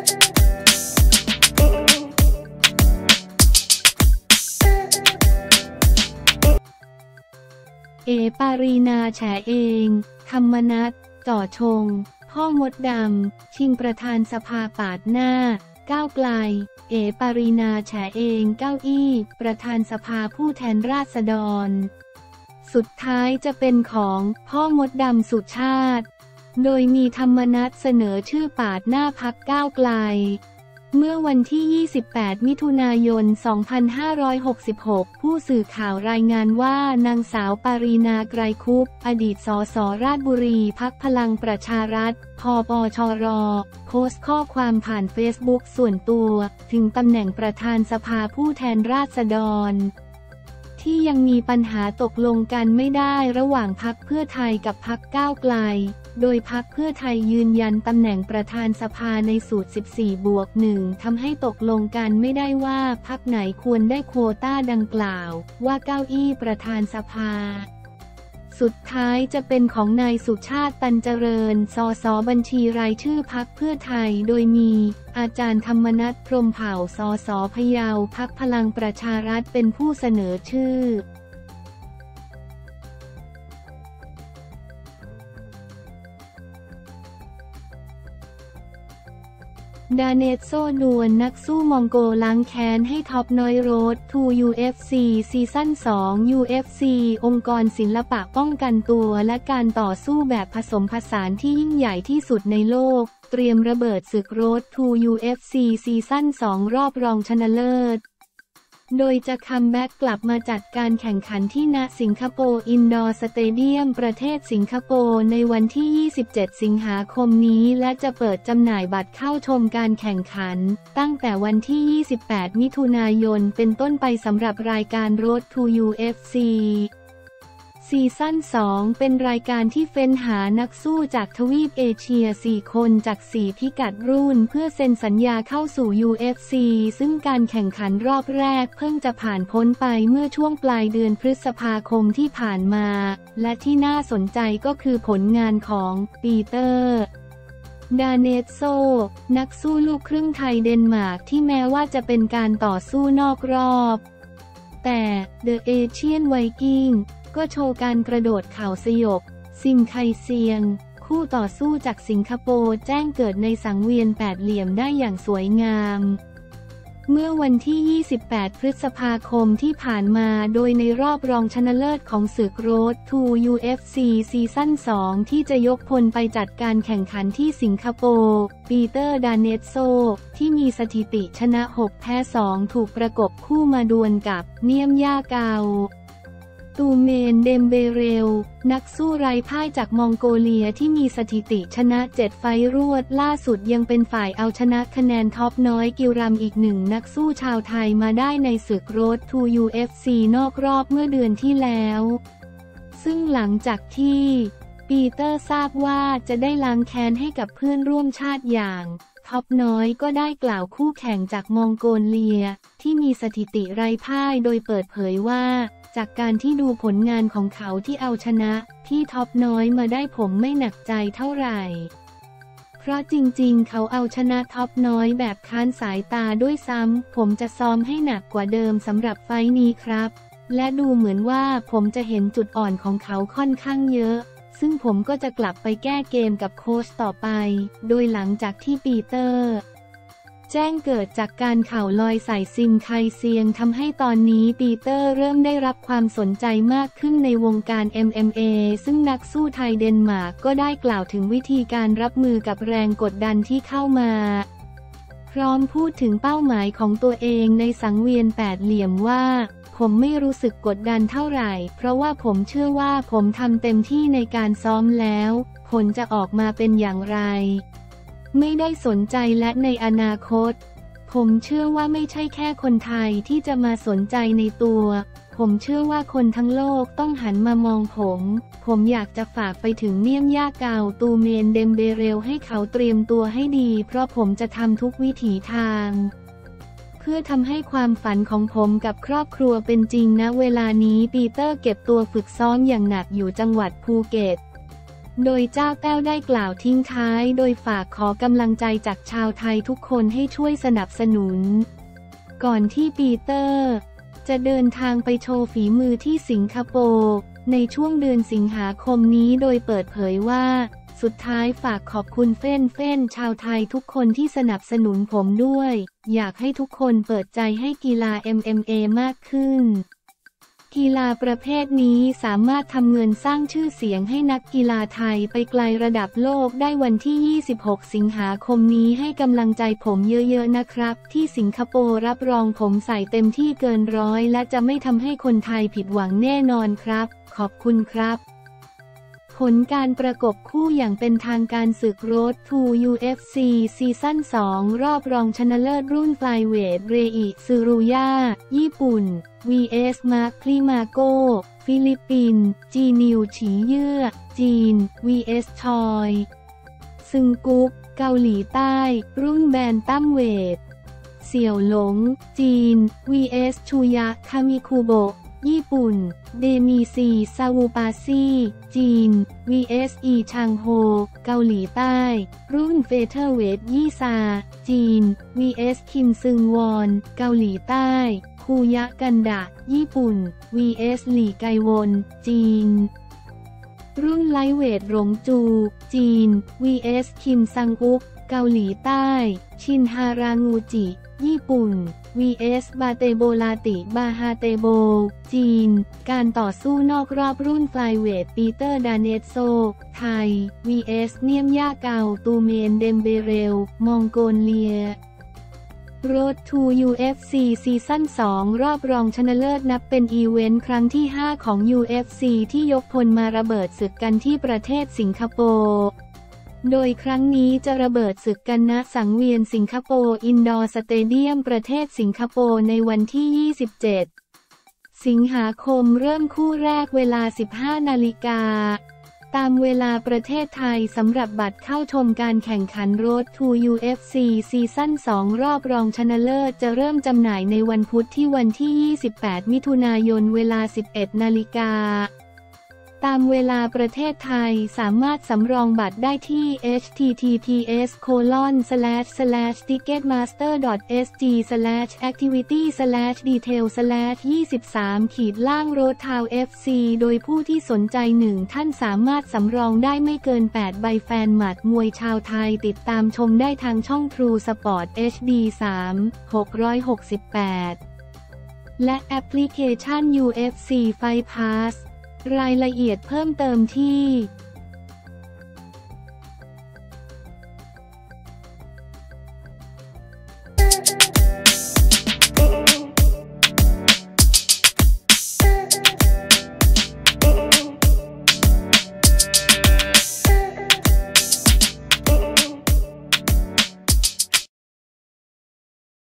ปารีนาแฉเองธรรมนัสจ่อชงพ่อมดดำชิงประธานสภาปาดหน้าก้าวไกลปารีนาแฉเองเก้าอี้ประธานสภาผู้แทนราษฎรสุดท้ายจะเป็นของพ่อมดดำสุชาติโดยมีธรรมนัสเสนอชื่อปาดหน้าพรรคก้าวไกลเมื่อวันที่ 28 มิถุนายน 2566 ผู้สื่อข่าวรายงานว่านางสาวปารีนาไกรคุปอดีตสสราชบุรีพรรคพลังประชารัฐพปชรโพสต์ข้อความผ่านเฟซบุ๊กส่วนตัวถึงตำแหน่งประธานสภาผู้แทนราษฎรที่ยังมีปัญหาตกลงกันไม่ได้ระหว่างพรรคเพื่อไทยกับพรรคก้าวไกลโดยพรรคเพื่อไทยยืนยันตำแหน่งประธานสภาในสูตร 14+1 ทำให้ตกลงกันไม่ได้ว่าพรรคไหนควรได้โควต้าดังกล่าวว่าเก้าอี้ประธานสภาสุดท้ายจะเป็นของนายสุชาติตันเจริญสสบัญชีรายชื่อพรรคเพื่อไทยโดยมีอาจารย์ธรรมนัส พรหมเผ่าสสพะเยาพรรคพลังประชารัฐเป็นผู้เสนอชื่อดาเนตโซดวนนักสู้มองโกล้างแค้นให้ท็อปน้อยโรดทู UFC ซีซั่น 2 UFC องค์กรศิลปะป้องกันตัวและการต่อสู้แบบผสมผสานที่ยิ่งใหญ่ที่สุดในโลกเตรียมระเบิดศึกโรดทู UFC ซีซั่น 2 รอบรองชนะเลิศโดยจะคัมแบ็กกลับมาจัดการแข่งขันที่ณสิงคโปร์อินดอร์สเตเดียมประเทศสิงคโปร์ในวันที่ 27 สิงหาคมนี้และจะเปิดจำหน่ายบัตรเข้าชมการแข่งขันตั้งแต่วันที่ 28 มิถุนายนเป็นต้นไปสำหรับรายการ Road to UFCซีซั่น 2 เป็นรายการที่เฟ้นหานักสู้จากทวีปเอเชีย 4 คนจาก 4 พิกัดรุ่นเพื่อเซ็นสัญญาเข้าสู่ UFC ซึ่งการแข่งขันรอบแรกเพิ่งจะผ่านพ้นไปเมื่อช่วงปลายเดือนพฤษภาคมที่ผ่านมาและที่น่าสนใจก็คือผลงานของปีเตอร์ดาเนตโซนักสู้ลูกครึ่งไทยเดนมาร์กที่แม้ว่าจะเป็นการต่อสู้นอกรอบแต่เดอะเอเชียนไวกิ้งก็โชว์การกระโดดเข่าสยบซิงไคเซียงคู่ต่อสู้จากสิงคโปร์แจ้งเกิดในสังเวียนแปดเหลี่ยมได้อย่างสวยงามเมื่อวันที่ 28 พฤษภาคมที่ผ่านมาโดยในรอบรองชนะเลิศของศึก Road to UFC ซีซั่น 2 ที่จะยกพลไปจัดการแข่งขันที่สิงคโปร์ปีเตอร์ดาเนตโซที่มีสถิติชนะ 6 แพ้ 2 ถูกประกบคู่มาดวลกับเนียมย่าเกาตูเมนเดมเบเรลนักสู้ไร้พ่ายจากมองโกเลียที่มีสถิติชนะ 7 ไฟต์รวดล่าสุดยังเป็นฝ่ายเอาชนะคะแนนท็อปน้อยกิวรัมอีกหนึ่งนักสู้ชาวไทยมาได้ในศึก Road to UFC นอกรอบเมื่อเดือนที่แล้วซึ่งหลังจากที่ปีเตอร์ทราบว่าจะได้ล้างแค้นให้กับเพื่อนร่วมชาติอย่างท็อปน้อยก็ได้กล่าวคู่แข่งจากมองโกเลียที่มีสถิติไร้พ่ายโดยเปิดเผยว่าจากการที่ดูผลงานของเขาที่เอาชนะที่ท็อปน้อยมาได้ผมไม่หนักใจเท่าไหร่เพราะจริงๆเขาเอาชนะท็อปน้อยแบบค้านสายตาด้วยซ้ำผมจะซ้อมให้หนักกว่าเดิมสำหรับไฟต์นี้ครับและดูเหมือนว่าผมจะเห็นจุดอ่อนของเขาค่อนข้างเยอะซึ่งผมก็จะกลับไปแก้เกมกับโค้ชต่อไปโดยหลังจากที่ปีเตอร์แจ้งเกิดจากการเข่าลอยใส่ซิงไคเซียงทำให้ตอนนี้ปีเตอร์เริ่มได้รับความสนใจมากขึ้นในวงการ MMA ซึ่งนักสู้ไทยเดนมาร์กก็ได้กล่าวถึงวิธีการรับมือกับแรงกดดันที่เข้ามาพร้อมพูดถึงเป้าหมายของตัวเองในสังเวียนแปดเหลี่ยมว่าผมไม่รู้สึกกดดันเท่าไหร่เพราะว่าผมเชื่อว่าผมทำเต็มที่ในการซ้อมแล้วผลจะออกมาเป็นอย่างไรไม่ได้สนใจและในอนาคตผมเชื่อว่าไม่ใช่แค่คนไทยที่จะมาสนใจในตัวผมเชื่อว่าคนทั้งโลกต้องหันมามองผมอยากจะฝากไปถึงเนียมย่าเกาตูเมนเดมเบเรลให้เขาเตรียมตัวให้ดีเพราะผมจะทำทุกวิถีทางเพื่อทำให้ความฝันของผมกับครอบครัวเป็นจริงณเวลานี้ปีเตอร์เก็บตัวฝึกซ้อมอย่างหนักอยู่จังหวัดภูเก็ตโดยเจ้าแต้วได้กล่าวทิ้งท้ายโดยฝากขอกำลังใจจากชาวไทยทุกคนให้ช่วยสนับสนุนก่อนที่ปีเตอร์จะเดินทางไปโชว์ฝีมือที่สิงคโปร์ในช่วงเดือนสิงหาคมนี้โดยเปิดเผยว่าสุดท้ายฝากขอบคุณเฟ้นชาวไทยทุกคนที่สนับสนุนผมด้วยอยากให้ทุกคนเปิดใจให้กีฬา MMA มากขึ้นกีฬาประเภทนี้สามารถทำเงินสร้างชื่อเสียงให้นักกีฬาไทยไปไกลระดับโลกได้วันที่ 26 สิงหาคมนี้ให้กำลังใจผมเยอะๆนะครับที่สิงคโปร์รับรองผมใส่เต็มที่เกินร้อยและจะไม่ทำให้คนไทยผิดหวังแน่นอนครับขอบคุณครับผลการประกบคู่อย่างเป็นทางการศึก Road to UFC ซีซั่น 2 รอบรองชนะเลิศรุ่น Flyweight เรอิซึรุยะญี่ปุ่น vs มาร์ค พลิมาโกฟิลิปปินส์จีนิวฉีเยื่อจีน vs ชอยซึงกุ๊กเกาหลีใต้รุ่นแบนตัมเวทเสี่ยวหลงจีน vs ชูยะคามิคุโบะญี่ปุ่นเดมีซีซาวูปาซีจีน vs อีชางโฮเกาหลีใต้รุ่นเฟเธอร์เวทยี่ซาจีน vs คิมซึงวอนเกาหลีใต้คูยะกันดะญี่ปุ่น vs หลี่ไกวอนจีนรุ่นไลท์เวทหลงจูจีน vs คิมซังอุกเกาหลีใต้ชินฮารางูจิญี่ปุ่น vs บาเตโบลาติบาฮาเตโบจีนการต่อสู้นอกรอบรุ่นไฟเวทปีเตอร์ดาเนตโซไทย vs เนียมย่าเกาตูเมนเดมเบเรลมองโกเลีย Road to UFC ซีซั่น 2 รอบรองชนะเลิศนับเป็นอีเวนต์ครั้งที่ 5 ของ UFC ที่ยกพลมาระเบิดศึกกันที่ประเทศสิงคโปร์โดยครั้งนี้จะระเบิดศึกกันณสังเวียนสิงคโปร์อินดอร์สเตเดียมประเทศสิงคโปร์ในวันที่ 27 สิงหาคมเริ่มคู่แรกเวลา 15 นาฬิกาตามเวลาประเทศไทยสำหรับบัตรเข้าชมการแข่งขัน Road to UFC ซีซั่น 2 รอบรองชนะเลิศจะเริ่มจำหน่ายในวันพุธที่วันที่ 28 มิถุนายนเวลา 11 นาฬิกาตามเวลาประเทศไทยสามารถสำรองบัตรได้ที่ https://ticketmaster.sg/activity/detail/23-roadtown-fc โดยผู้ที่สนใจ1ท่านสามารถสำรองได้ไม่เกิน8ใบแฟนหมัดมวยชาวไทยติดตามชมได้ทางช่อง True Sport HD 3 668และแอปพลิเคชัน UFC Fight Passรายละเอียดเพิ่มเติมที่